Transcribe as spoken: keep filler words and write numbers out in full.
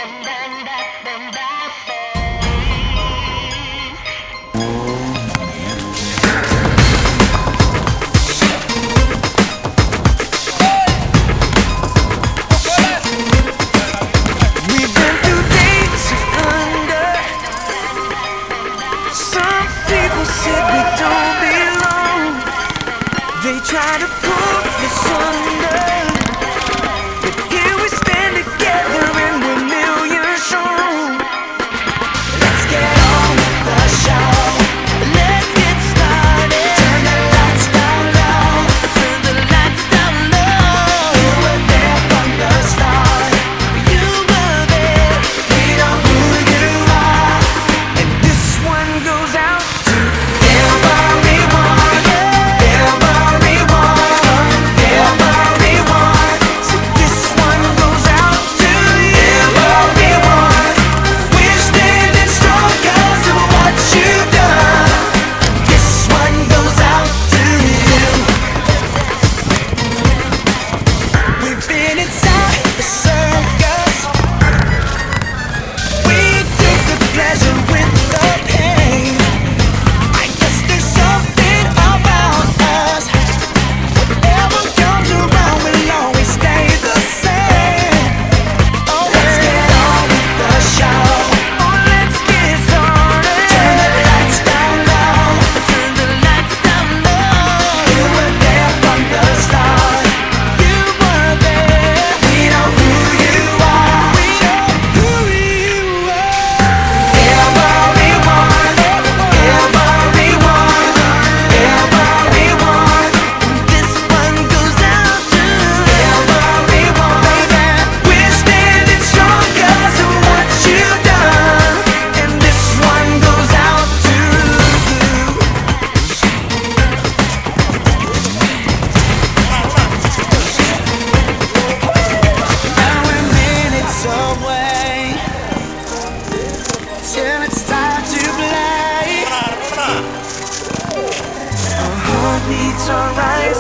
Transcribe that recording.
Try to pull us under, but here we stand together and we're millions strong. Let's get on with the show. Let's get started. Turn the lights down low. Turn the lights down low. You were there from the start. You were there. We know who you are, and this one goes out to everyone. Till it's time to play. Our heart beats are right.